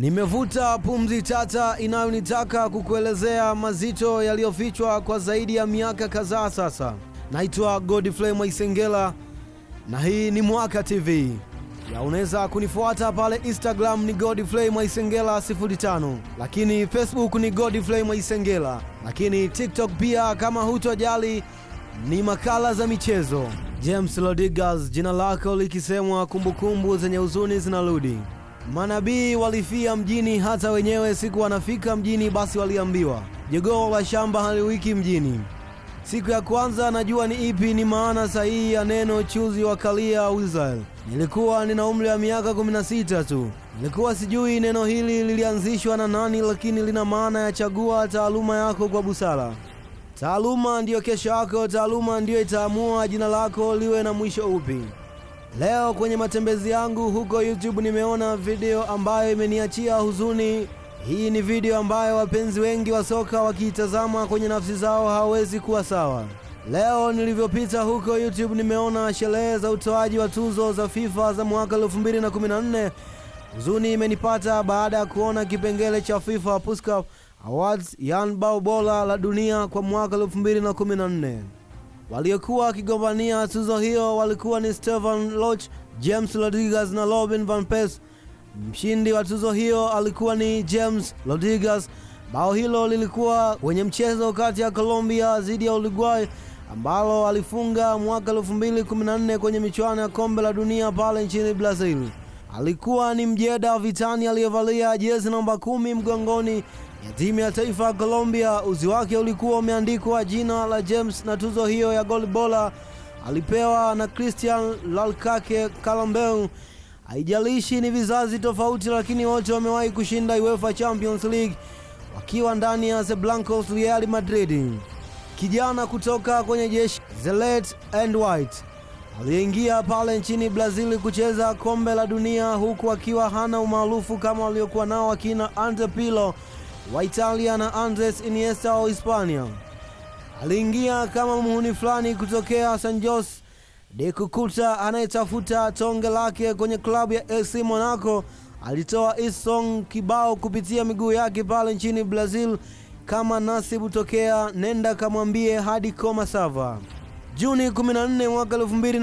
Nimevuta pumzi tata inayonitaka kukuelezea mazito yaliyofichwa kwa zaidi ya miaka kadhaa sasa. Naitwa Godfrey Mwaisengela na hii ni Mwaka TV. Ya unaweza kunifuata pale Instagram ni Godfrey Mwaisengela 05, lakini Facebook ni Godfrey Mwaisengela, lakini TikTok pia kama hutojali ni makala za michezo. James Rodriguez, jina lako likisemwa kumbukumbu zenye huzuni zinarudi. Manabii walifia mjini, hata wenyewe siku wanafika mjini basi waliambiwa jogoo la shamba haliwiki mjini. Siku ya kwanza najua ni ipi ni maana sahihi ya neno chuzi wa kalia Israel. Nilikuwa nina umri wa miaka 16 tu. Nilikuwa sijui neno hili lilianzishwa na nani, lakini lina maana ya chagua taaluma yako kwa busara. Taaluma ndiyo kesho yako, taaluma ndiyo itaamua jina lako liwe na mwisho upi. Leo kwenye matembezi yangu huko YouTube nimeona video ambayo imeniachia huzuni. Hii ni video ambayo wapenzi wengi wa soka wakiitazama kwenye nafsi zao hawezi kuwa sawa. Leo nilivyopita huko YouTube nimeona sherehe za utoaji wa tuzo za FIFA za mwaka 2014. Huzuni imenipata baada ya kuona kipengele cha FIFA Puskas Awards, yani bao bora la dunia kwa mwaka 2014. Waliokuwa wakigombania tuzo hiyo walikuwa ni Steven Loch, James Rodriguez na Robin van Persie. Mshindi wa tuzo hiyo alikuwa ni James Rodriguez. Bao hilo lilikuwa kwenye mchezo kati ya Colombia dhidi ya Uruguay ambalo alifunga mwaka 2014 kwenye michuano ya kombe la dunia pale nchini Brazil. Alikuwa ni mjeda vitani aliyevalia jezi namba 10 mgongoni ya timu ya taifa ya Colombia. Uzi wake ulikuwa umeandikwa jina la James na tuzo hiyo ya goli bora alipewa na Christian Lalkake Calambeu. Haijalishi ni vizazi tofauti, lakini wote wamewahi kushinda UEFA Champions League wakiwa ndani ya The Blancos Real Madrid. Kijana kutoka kwenye jeshi The Red and White aliingia pale nchini Brazil kucheza kombe la dunia huku akiwa hana umaarufu kama waliokuwa nao akina Andre Pirlo wa Italia na Andres Iniesta wa Hispania. Aliingia kama muhuni fulani kutokea San Jose de Cucuta anayetafuta tonge lake kwenye klabu ya AC Monaco. Alitoa isong kibao kupitia miguu yake pale nchini Brazil kama nasibu tokea nenda kamwambie hadi koma sava. Juni 14 mwaka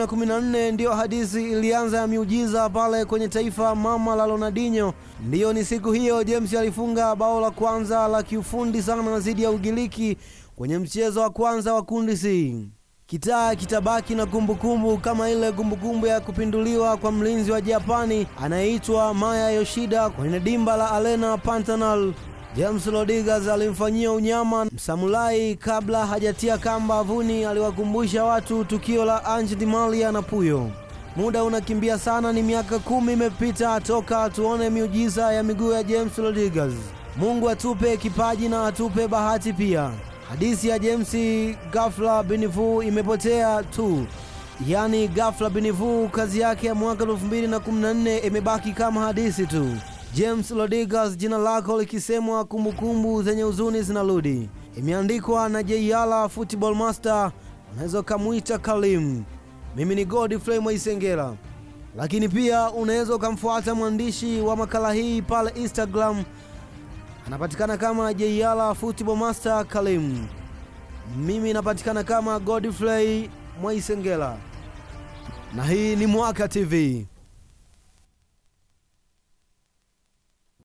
2014 ndio hadithi ilianza ya miujiza pale kwenye taifa mama la Ronaldinho. Ndiyo ni siku hiyo James alifunga bao la kwanza la kiufundi sana dhidi ya Ugiriki kwenye mchezo wa kwanza wa kundi C. Kitaa kitabaki na kumbukumbu kama ile kumbukumbu ya kupinduliwa kwa mlinzi wa Japani anayeitwa Maya Yoshida kwenye dimba la Arena Pantanal. James Rodriguez alimfanyia unyama msamulai kabla hajatia kamba avuni. Aliwakumbusha watu tukio la Angel Di Maria na Puyo. Muda unakimbia sana, ni miaka 10 imepita toka tuone miujiza ya miguu ya James Rodriguez. Mungu atupe kipaji na atupe bahati pia. Hadithi ya James ghafla binifu imepotea tu. Yani ghafla binifu kazi yake ya mwaka 2014 imebaki kama hadithi tu. James Rodriguez, jina lako likisemwa kumbukumbu zenye huzuni zinarudi. Imeandikwa na Jayala Football Master, unaweza kumuita Kalim. Mimi ni Godfrey Mwaisengela, lakini pia unaweza kumfuata mwandishi wa makala hii pale Instagram, anapatikana kama Jayala Football Master Kalim. Mimi napatikana kama Godfrey Mwaisengela na hii ni Mwaka TV.